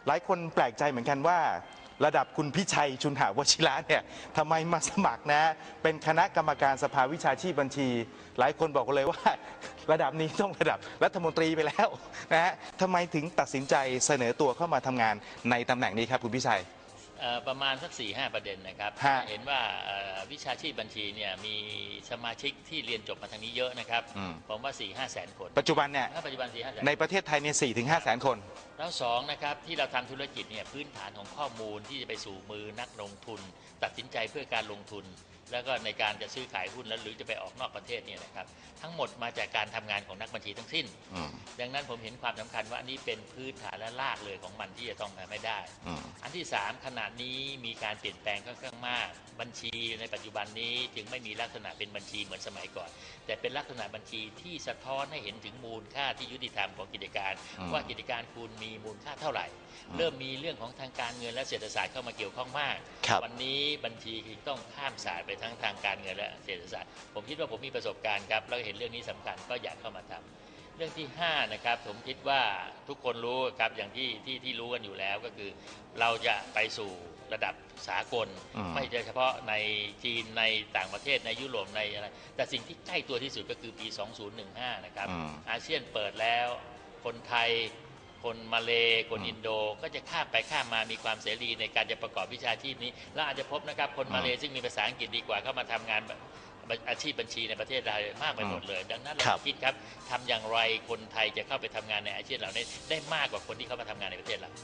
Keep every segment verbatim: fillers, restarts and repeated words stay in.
หลายคนแปลกใจเหมือนกันว่าระดับคุณพิชัยชุนหาวชิระเนี่ยทำไมมาสมัครนะเป็นคณะกรรมการสภาวิชาชีพบัญชีหลายคนบอกเลยว่าระดับนี้ต้องระดับรัฐมนตรีไปแล้วนะฮะทำไมถึงตัดสินใจเสนอตัวเข้ามาทำงานในตำแหน่งนี้ครับคุณพิชัยประมาณสักสี่ห้าประเด็นนะครับเห็นว่าวิชาชีพบัญชีเนี่ยมีสมาชิกที่เรียนจบมาทางนี้เยอะนะครับผมว่าสี่ห้าแสนคนปัจจุบันเนี่ยปัจจุบันสี่ห้าแสนในประเทศไทยเนี่ยสี่ถึงห้าแสนคนแล้วสองนะครับที่เราทำธุรกิจเนี่ยพื้นฐานของข้อมูลที่จะไปสู่มือนักลงทุนตัดสินใจเพื่อการลงทุนแล้วก็ในการจะซื้อขายหุ้นแล้วหรือจะไปออกนอกประเทศเนี่ยนะครับทั้งหมดมาจากการทำงานของนักบัญชีทั้งสิ้นดังนั้นผมเห็นความสำคัญว่านี่เป็นพื้นฐานและรากเลยของมันที่จะต้องทำให้ได้อันที่สามขนาดนี้มีการเปลี่ยนแปลงค่อนข้างมากบัญชีในปัจจุบันนี้จึงไม่มีลักษณะเป็นบัญชีเหมือนสมัยก่อนแต่เป็นลักษณะบัญชีที่สะท้อนให้เห็นถึงมูลค่าที่ยุติธรรมของกิจการว่ากิจการคุณมีมูลค่าเท่าไหร่เริ่มมีเรื่องของทางการเงินและเศรษฐศาสตร์เข้ามาเกี่ยวข้องมากวันนี้บัญชีต้องข้ามศาสตร์ไปทั้งทางการเงินและเศรษฐศาสตร์ผมคิดว่าผมมีประสบการณ์ครับแล้วเห็นเรื่องนี้สำคัญก็อยากเข้ามาทำเรื่องที่ห้านะครับผมคิดว่าทุกคนรู้ครับอย่างที่ที่ที่รู้กันอยู่แล้วก็คือเราจะไปสู่ระดับสากลไม่ใช่เฉพาะในจีนในต่างประเทศในยุโรปในอะไรแต่สิ่งที่ใกล้ตัวที่สุดก็คือปีสองพันสิบห้านะครับอาเซียนเปิดแล้วคนไทยคนมาเลคนอินโดก็จะข้ามไปข้ามมามีความเสรีในการจะประกอบวิชาชีพนี้และอาจจะพบนะครับคนมาเลซึ่งมีภาษาอังกฤษดีกว่าเข้ามาทำงานอาชีพบัญชีในประเทศไทยมากไปหมดเลยดังนั้นเราคิดครับทำอย่างไรคนไทยจะเข้าไปทำงานในอาชีพเหล่านี้ได้มากกว่าคนที่เข้ามาทำงานในประเทศเรา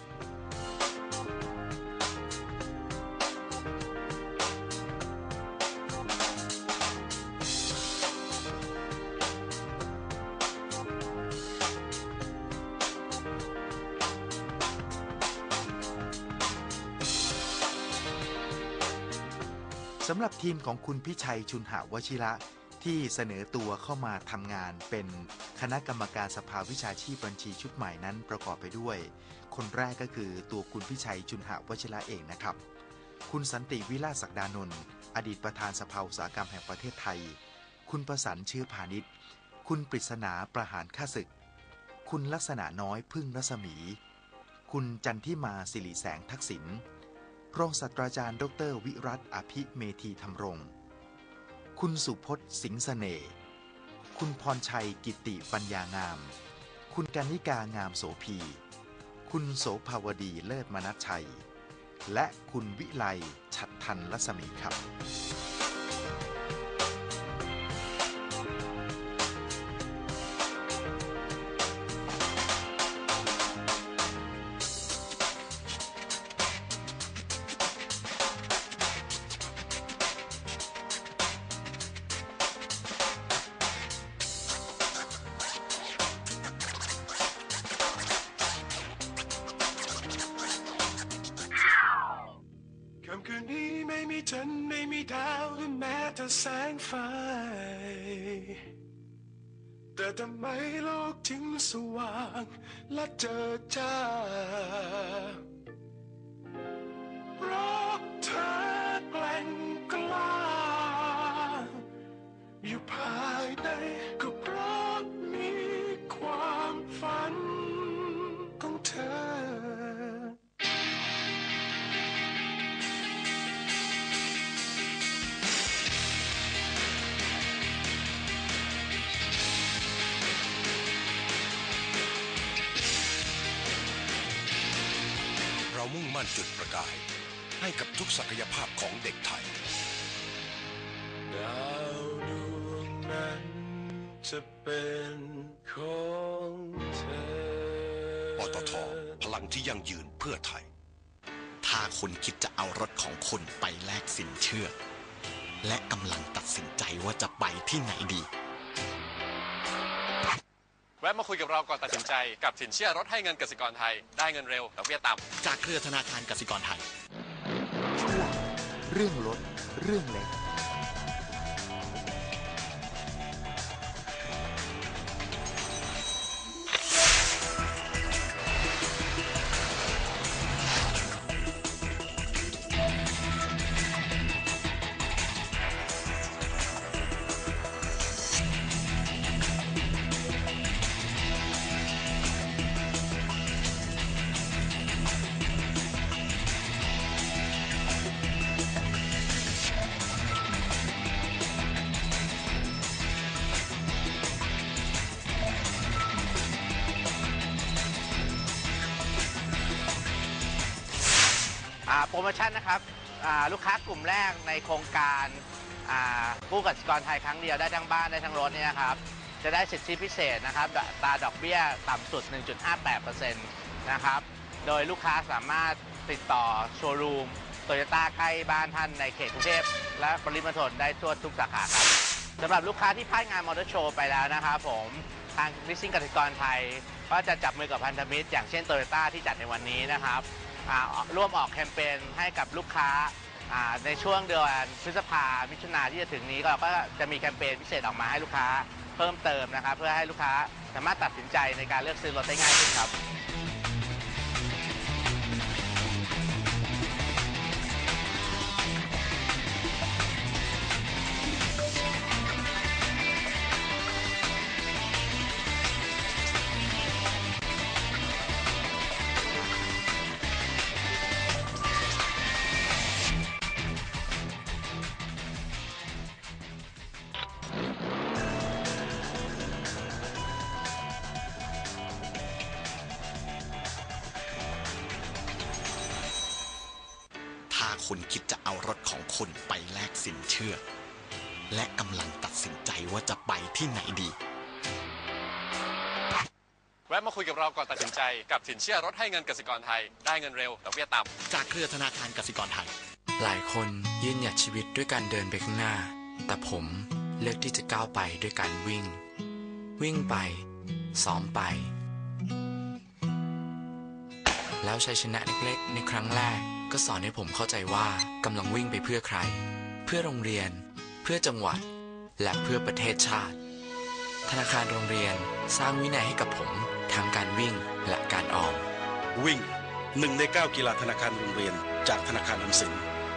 สำหรับทีมของคุณพิชัยชุนหาวชิระที่เสนอตัวเข้ามาทำงานเป็นคณะกรรมการสภาวิชาชีพบัญชีชุดใหม่นั้นประกอบไปด้วยคนแรกก็คือตัวคุณพิชัยชุนหาวชิระเองนะครับคุณสันติวิลาศศักดานนท์อดีตประธานสภาอุตสาหกรรมแห่งประเทศไทยคุณประสันเชื้อพาณิชย์คุณปริศนาประหารข้าศึกคุณลักษณะน้อยพึ่งรัศมีคุณจันทิมาสิริแสงทักษิณรองศาสตราจารย์ดรวิรัตอภิเมธีธรรมรงค์คุณสุพจน์สิงห์เสน่ห์คุณพรชัยกิติปัญญางามคุณกนิกางามโสภีคุณโสภาวดีเลิศมนัสชัยและคุณวิไลฉัตรทันรัศมีครับค่ำคืนนี้ไม่มีจันทร์ไม่มีดาวหรือแม้แต่แสงไฟแต่ทำไมโลกถึงสว่างและเจิดจ้าเพราะเธอแกร่งกล้าอยู่ภายในก็เพราะมีความฝันของเธอมุ่งมั่นจุดประกายให้กับทุกศักยภาพของเด็กไทยดาวดวงนั้นจะเป็นของเธอปตท.พลังที่ยั่งยืนเพื่อไทยถ้าคุณคิดจะเอารถของคุณไปแลกสินเชื่อและกำลังตัดสินใจว่าจะไปที่ไหนดีแวะมาคุยกับเราก่อนตัดสินใจกับสินเชื่อรถให้เงินกสิกรไทยได้เงินเร็วดอกเบี้ยต่ำจากเครือธนาคารกสิกรไทยช่วงเรื่องรถเรื่องเล็กเโปรโมชั่นนะครับลูกค้ากลุ่มแรกในโครงการกู้กสิกรไทยครั้งเดียวได้ทั้งบ้านได้ทั้งรถเนี่ยครับจะได้สิทธิพิเศษนะครับตราดอกเบี้ยต่ำสุด หนึ่งจุดห้าแปดเปอร์เซ็นต์ นะครับโดยลูกค้าสามารถติดต่อโชว์รูมโตโยต้าใกล้บ้านท่านในเขตกรุงเทพและปริมณฑลได้ทั่วทุกสาขาครับสำหรับลูกค้าที่พลาดงานมอเตอร์โชว์ไปแล้วนะครับผมทางลิสซิ่งกสิกรไทยก็จะจับมือกับพันธมิตรอย่างเช่นโตโยต้าที่จัดในวันนี้นะครับร่วมออกแคมเปญให้กับลูกค้าในช่วงเดือนพฤษภาคมมิถุนายนที่จะถึงนี้เราก็จะมีแคมเปญพิเศษออกมาให้ลูกค้าเพิ่มเติมนะครับเพื่อให้ลูกค้าสามารถตัดสินใจในการเลือกซื้อรถได้ง่ายขึ้นครับคุณคิดจะเอารถของคุณไปแลกสินเชื่อและกำลังตัดสินใจว่าจะไปที่ไหนดีแวะมาคุยกับเราก่อนตัดสินใจกับสินเชื่อรถให้เงินกสิกรไทยได้เงินเร็วดอกเบี้ยต่ำจากเครือธนาคารกสิกรไทยหลายคนยืนหยัดชีวิตด้วยการเดินไปข้างหน้าแต่ผมเลือกที่จะก้าวไปด้วยการวิ่งวิ่งไปซ้อมไปแล้วชัยชนะเล็กๆในครั้งแรกก็สอนให้ผมเข้าใจว่ากำลังวิ่งไปเพื่อใครเพื่อโรงเรียนเพื่อจังหวัดและเพื่อประเทศชาติธนาคารโรงเรียนสร้างวินัยให้กับผมทั้งการวิ่งและการออมวิ่งหนึ่งในเก้ากีฬาธนาคารโรงเรียนจากธนาคารออมสิน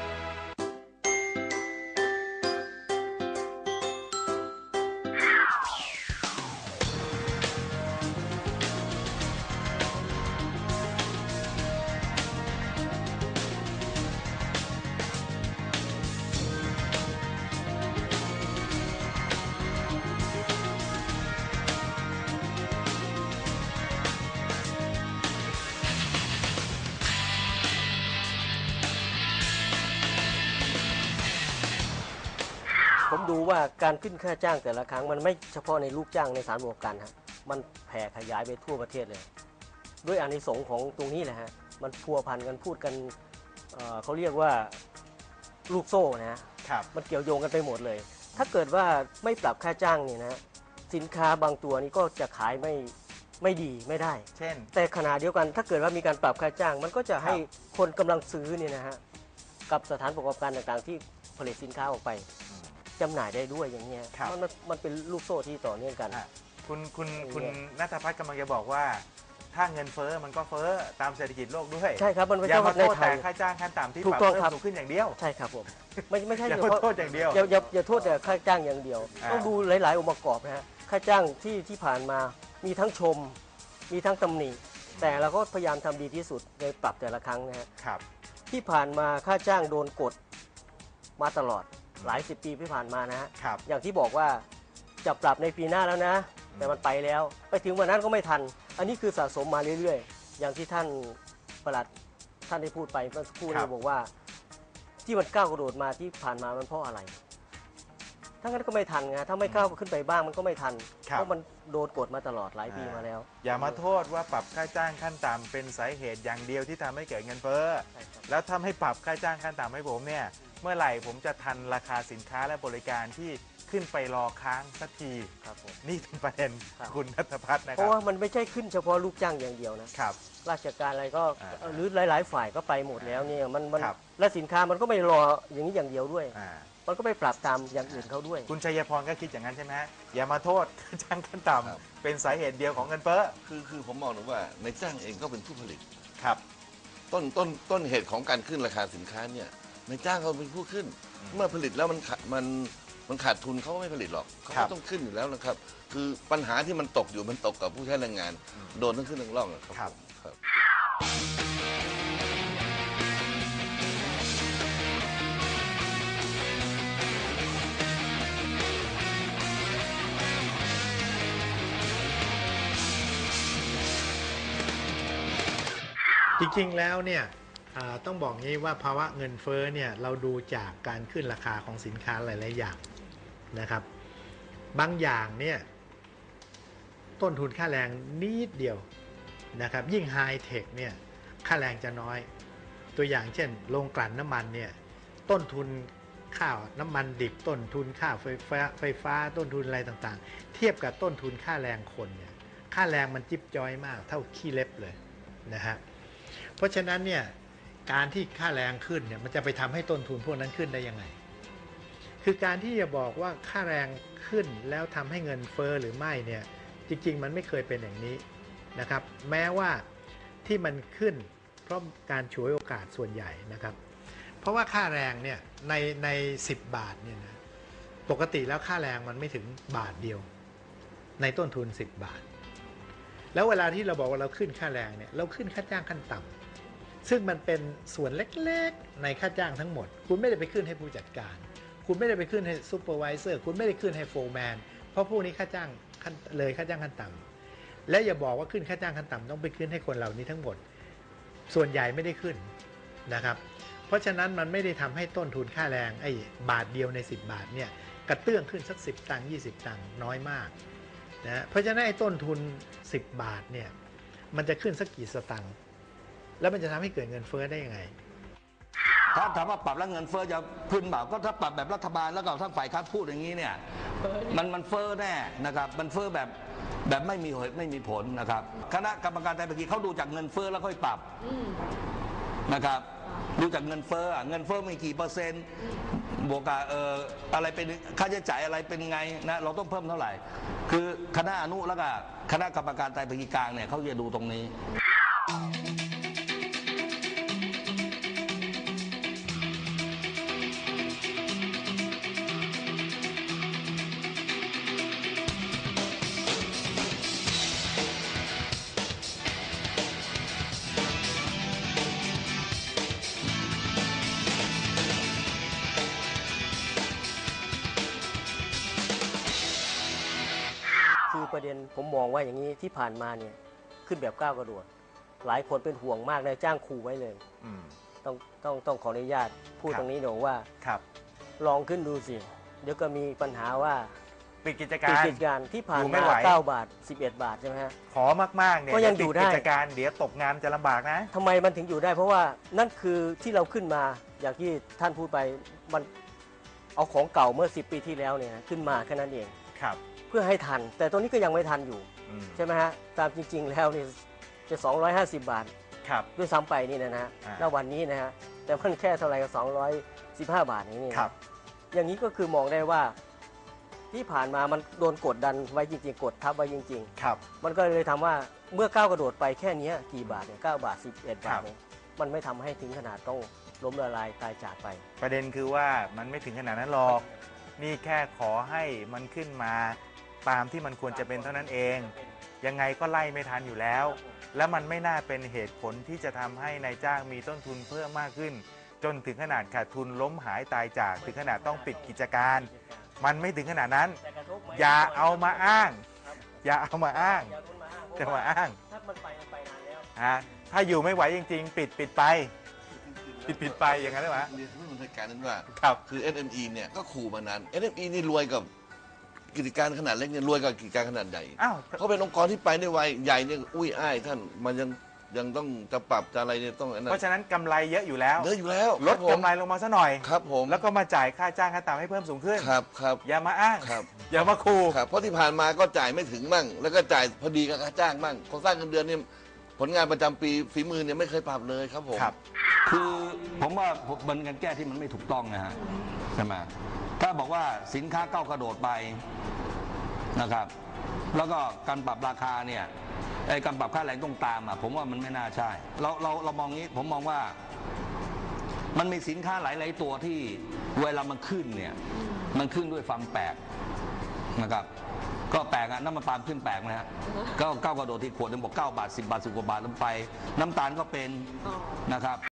ผมดูว่าการขึ้นค่าจ้างแต่ละครั้งมันไม่เฉพาะในลูกจ้างในสถานบริการฮะมันแผ่ขยายไปทั่วประเทศเลยด้วยอานิสงส์ของตรงนี้แหละฮะมันพัวพันกันพูดกัน เอ่อ เขาเรียกว่าลูกโซ่นะฮะมันเกี่ยวโยงกันไปหมดเลยถ้าเกิดว่าไม่ปรับค่าจ้างนี่นะสินค้าบางตัวนี้ก็จะขายไม่ไม่ดีไม่ได้เช่นแต่ขณะเดียวกันถ้าเกิดว่ามีการปรับค่าจ้างมันก็จะให้คนกำลังซื้อเนี่ยนะฮะกับสถานประกอบการต่างๆที่ผลิตสินค้าออกไปจำหน่ายได้ด้วยอย่างเงี้ยมันมันเป็นลูกโซ่ที่ต่อเนื่องกันคุณคุณคุณณัฐพัฒน์กำลังจะบอกว่าถ้าเงินเฟ้อมันก็เฟ้อตามเศรษฐกิจโลกด้วยใช่ครับมันไม่ใช่ว่าในไทยค่าจ้างขั้นต่ำที่ปรับเพิ่มสูงขึ้นอย่างเดียวใช่ครับผมไม่ไม่ใช่อย่าโทษอย่างเดียวอย่าอย่าโทษแต่ค่าจ้างอย่างเดียวต้องดูหลายๆองค์ประกอบนะฮะค่าจ้างที่ที่ผ่านมามีทั้งชมมีทั้งตำหนิแต่เราก็พยายามทำดีที่สุดในปรับแต่ละครั้งนะฮะที่ผ่านมาค่าจ้างโดนกดมาตลอดหลายสิบปีที่ผ่านมานะฮะอย่างที่บอกว่าจะปรับในปีหน้าแล้วนะแต่มันไปแล้วไปถึงวันนั้นก็ไม่ทันอันนี้คือสะสมมาเรื่อยๆอย่างที่ท่านปลัดท่านได้พูดไปเมื่อสักครู่นี้บอกว่าที่มันก้าวกระโดดมาที่ผ่านมามันเพราะอะไรถ้างั้นก็ไม่ทันไงถ้าไม่ก้าวขึ้นไปบ้างมันก็ไม่ทันเพราะมันโดนกดมาตลอดหลายปีมาแล้วอย่ามาโทษว่าปรับค่าจ้างขั้นต่ำเป็นสาเหตุอย่างเดียวที่ทำให้เกิดเงินเฟ้อแล้วทำให้ปรับค่าจ้างขั้นต่ำให้ผมเนี่ยเมื่อไหร่ผมจะทันราคาสินค้าและบริการที่ขึ้นไปรอค้างสักทีนี่เป็นประเด็นคุณณัฐพัฒน์นะครับเพราะว่ามันไม่ใช่ขึ้นเฉพาะลูกจ้างอย่างเดียวนะครับราชการอะไรก็หรือหลายๆฝ่ายก็ไปหมดแล้วเนี่ยมันมันและสินค้ามันก็ไม่รออย่างนี้อย่างเดียวด้วยมันก็ไปปรับตามอย่างอื่นเขาด้วยคุณชัยพรก็คิดอย่างนั้นใช่ไหมอย่ามาโทษจ้างขั้นต่ำเป็นสาเหตุเดียวของเงินเฟ้อคือคือผมมองว่าในจ้างเองก็เป็นผู้ผลิตครับต้นต้นต้นเหตุของการขึ้นราคาสินค้าเนี่ยในจ้างเขาเป็นผู้ขึ้นเมื่อผลิตแล้วมันมันมันขาดทุนเขาไม่ผลิตหรอกเขาต้องขึ้นอยู่แล้วนะครับคือปัญหาที่มันตกอยู่มันตกกับผู้ใช้แรงงานโดนทั้งขึ้นทั้งล่องครับจริงๆแล้วเนี่ยต้องบอกงี้ว่าภาวะเงินเฟ้อเนี่ยเราดูจากการขึ้นราคาของสินค้าหลายๆอย่างนะครับบางอย่างเนี่ยต้นทุนค่าแรงนิดเดียวนะครับยิ่งไฮเทคเนี่ยค่าแรงจะน้อยตัวอย่างเช่นโรงกลั่นน้ำมันเนี่ยต้นทุนข้าวน้ำมันดิบต้นทุนค่าไฟฟ้าไฟฟ้าต้นทุนอะไรต่างๆเทียบกับต้นทุนค่าแรงคนเนี่ยค่าแรงมันจิ๊บจ้อยมากเท่าขี้เล็บเลยนะฮะเพราะฉะนั้นเนี่ยการที่ค่าแรงขึ้นเนี่ยมันจะไปทำให้ต้นทุนพวกนั้นขึ้นได้ยังไงคือการที่จะบอกว่าค่าแรงขึ้นแล้วทำให้เงินเฟ้อหรือไม่เนี่ยจริงๆมันไม่เคยเป็นอย่างนี้นะครับแม้ว่าที่มันขึ้นเพราะการฉวยโอกาสส่วนใหญ่นะครับเพราะว่าค่าแรงเนี่ยในในสิบบาทเนี่ยนะปกติแล้วค่าแรงมันไม่ถึงบาทเดียวในต้นทุนสิบบาทแล้วเวลาที่เราบอกว่าเราขึ้นค่าแรงเนี่ยเราขึ้นค่าจ้างขั้นต่ำซึ่งมันเป็นส่วนเล็กๆในค่าจ้างทั้งหมดคุณไม่ได้ไปขึ้นให้ผู้จัดการคุณไม่ได้ไปขึ้นให้ซูเปอร์วิเซอร์คุณไม่ได้ขึ้นให้โฟร์แมนเพราะพวกนี้ค่าจ้างเลยค่าจ้างขั้นต่ำและอย่าบอกว่าขึ้นค่าจ้างขั้นต่ำต้องไปขึ้นให้คนเหล่านี้ทั้งหมดส่วนใหญ่ไม่ได้ขึ้นนะครับเพราะฉะนั้นมันไม่ได้ทำให้ต้นทุนค่าแรงไอ้บาทเดียวในสิบบาทเนี่ยกระเตื้องขึ้นสักสิบตังค์ยี่สิบตังค์น้อยมากนะเพราะฉะนั้นไอ้ต้นทุนสิบบาทเนี่ยมันจะขึ้นสักกี่สตังค์แล้วมันจะทำให้เกิดเงินเฟ้อได้ยังไงถ้าถามว่าปรับแล้วเงินเฟ้อจะขึ้นเปล่าก็ถ้าปรับแบบรัฐบาลแล้วก็ทั้งฝ่ายค้านพูดอย่างนี้เนี่ยมันมันเฟ้อแน่นะครับมันเฟ้อแบบแบบไม่มีเหตุไม่มีผลนะครับคณะกรรมการไตรภาคีเขาดูจากเงินเฟ้อแล้วค่อยปรับนะครับดูจากเงินเฟ้อเงินเฟ้อมีกี่เปอร์เซ็นต์บวกกับเอ่ออะไรเป็นค่าใช้จ่ายอะไรเป็นไงนะเราต้องเพิ่มเท่าไหร่คือคณะอนุแล้วก็คณะกรรมการไตรภาคีกลางเนี่ยเขาจะดูตรงนี้ประเด็นผมมองว่าอย่างนี้ที่ผ่านมาเนี่ยขึ้นแบบก้าวกระโดดหลายคนเป็นห่วงมากเลยจ้างครูไว้เลยต้องต้องต้องขออนุญาตพูดตรงนี้หน่อยว่าลองขึ้นดูสิเดี๋ยวก็มีปัญหาว่าปิดกิจการปิดกิจการที่ผ่านมาเก้าบาทสิบเอ็ดบาทใช่ไหมฮะขอมากๆเนี่ยก็ยังอยู่ได้กิจการเดี๋ยวตกงานจะลำบากนะทำไมมันถึงอยู่ได้เพราะว่านั่นคือที่เราขึ้นมาอย่างที่ท่านพูดไปมันเอาของเก่าเมื่อสิบปีที่แล้วเนี่ยขึ้นมาแค่นั้นเองครับเพื่อให้ทันแต่ตัวนี้ก็ยังไม่ทันอยู่ใช่ไหมฮะตามจริงๆแล้วนี่จะสองร้อยห้าสิบบาทด้วยซ้ำไปนี่นะฮะณวันนี้นะฮะแต่มันแค่เท่าไหร่ก็สองร้อยสิบห้าบาทนี่อย่างนี้ก็คือมองได้ว่าที่ผ่านมามันโดนกดดันไว้จริงๆกดทับไว้จริงๆมันก็เลยทำว่าเมื่อก้าวกระโดดไปแค่นี้กี่บาทเนี่ยเก้าบาทสิบเอ็ดบาทเนี่ยมันไม่ทำให้ถึงขนาดต้องล้มละลายตายจากไปประเด็นคือว่ามันไม่ถึงขนาดนั้นหรอกนี่แค่ขอให้มันขึ้นมาตามที่มันควรจะเป็นเท่านั้นเองยังไงก็ไล่ไม่ทันอยู่แล้วและมันไม่น่าเป็นเหตุผลที่จะทำให้นายจ้างมีต้นทุนเพิ่มมากขึ้นจนถึงขนาดขาดทุนล้มหายตายจากถึงขนาดต้องปิดกิจการมันไม่ถึงขนาดนั้นอย่าเอามาอ้างอย่าเอามาอ้างจะมาอ้างถ้ามันไปมันไปนานแล้วฮะถ้าอยู่ไม่ไหวจริงๆปิดปิดไปปิดปิดไปอย่างนั้นได้ไหมเรียนผู้บริการนั้นว่าครับคือ เอส เอ็ม อี เนี่ยก็ขู่มานาน เอส เอ็ม อี นี่รวยกับกิจการขนาดเล็กเนี่ยรวยกับกิจการขนาดใหญ่เขาเป็นองค์กรที่ไปได้ไวใหญ่เนี่ยอุ้ยอ้ายท่านมันยังยังต้องจะปรับจะอะไรเนี่ยต้องเพราะฉะนั้นกำไรเยอะอยู่แล้วเยอะอยู่แล้วลดกำไรลงมาซะหน่อยครับผมแล้วก็มาจ่ายค่าจ้างค่าต่ำให้เพิ่มสูงขึ้นครับครับอย่ามาอ้างครับอย่ามาขู่ครับเพราะที่ผ่านมาก็จ่ายไม่ถึงมั่งแล้วก็จ่ายพอดีกับค่าจ้างมั่งโครงสร้างเงินเดือนเนี่ยผลงานประจำปีฝีมือเนี่ยไม่เคยปรับเลยครับผมคือผมว่ามันการแก้ที่มันไม่ถูกต้องนะฮะใช่ไหมถ้าบอกว่าสินค้าก้าวกระโดดไปนะครับแล้วก็การปรับราคาเนี่ยไอ้การปรับค่าแรงต้องตามอ่ะผมว่ามันไม่น่าใช่เราเราเรามองงี้ผมมองว่ามันมีสินค้าหลายๆตัวที่เวลามันขึ้นเนี่ยมันขึ้นด้วยความแปลกนะครับก็แปลกอะน้ำมันปาล์มขึ้นแปลกนะฮะก็ก้าวกระโดดที่ขวดนึงบอกเก้าบาทสิบบาทสิบกว่าบาทลงไปน้ำตาลก็เป็นนะครับ